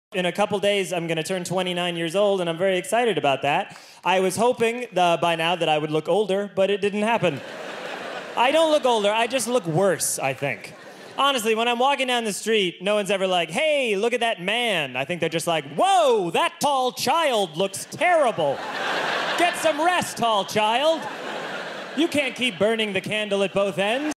In a couple days, I'm going to turn 29 years old, and I'm very excited about that. I was hoping by now that I would look older, but it didn't happen. I don't look older, I just look worse, I think. Honestly, when I'm walking down the street, no one's ever like, hey, look at that man. I think they're just like, whoa, that tall child looks terrible. Get some rest, tall child. You can't keep burning the candle at both ends.